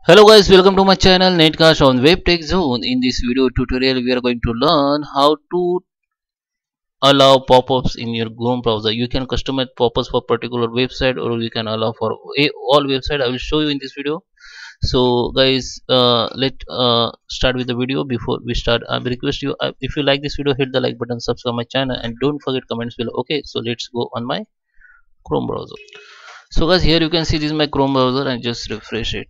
Hello guys, welcome to my channel Netcast on Web Tech Zone. In this video tutorial, we are going to learn how to allow pop-ups in your Chrome browser. You can customize pop-ups for particular website, or you can allow for all website. I will show you in this video. So guys, let start with the video. Before we start, I request you, if you like this video, hit the like button, subscribe my channel, and don't forget comments below. Okay, so let's go on my Chrome browser. So guys, here you can see this is my Chrome browser, and just refresh it.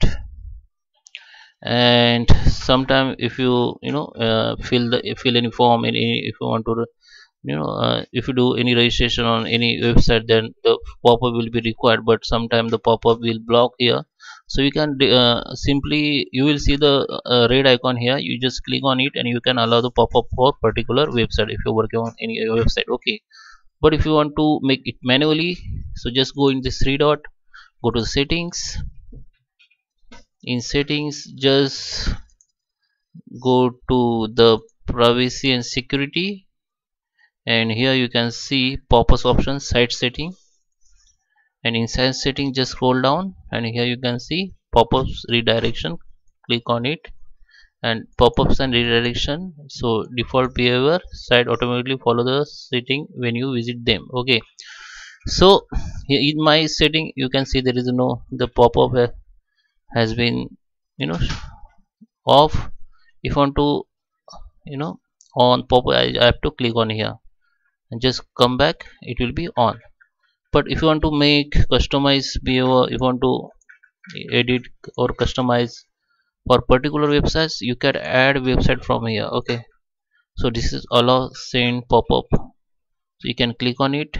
And sometime if you fill any form, if you want to if you do any registration on any website, then the pop-up will be required, but sometime the pop-up will block here. So you can simply, you will see the red icon here, you just click on it and you can allow the pop-up for particular website if you're working on any website. Okay, but if you want to make it manually, so just go in this three dot, go to settings. In settings, just go to the privacy and security, and here you can see pop-up options, site setting, and in site setting just scroll down, and here you can see pop-ups redirection. Click on it, and pop-ups and redirection. So default behavior, site automatically follow the setting when you visit them. Okay, so here in my setting you can see there is no, the pop-up has been off. If you want to on pop-up, I have to click on here and just come back, it will be on. But if you want to make customize behavior, if you want to edit or customize for particular websites, you can add website from here. Okay, so this is allow send pop-up, so you can click on it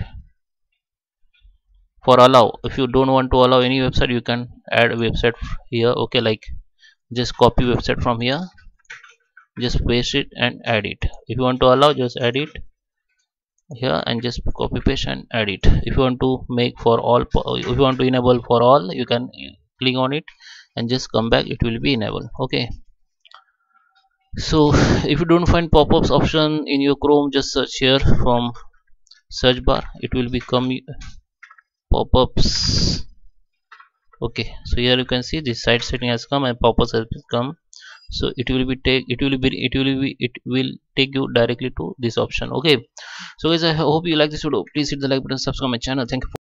for allow. If you don't want to allow any website, you can add website here. Okay, like just copy website from here, just paste it and add it. If you want to allow, just add it here and just copy paste and add it. If you want to make for all, if you want to enable for all, you can click on it and just come back, it will be enabled. Okay, so if you don't find pop-ups option in your Chrome, just search here from search bar, it will become pop-ups. Okay, so here you can see this site setting has come and pop-ups has come. So it will take you directly to this option. Okay, so guys, I hope you like this video. Please hit the like button, subscribe my channel. Thank you.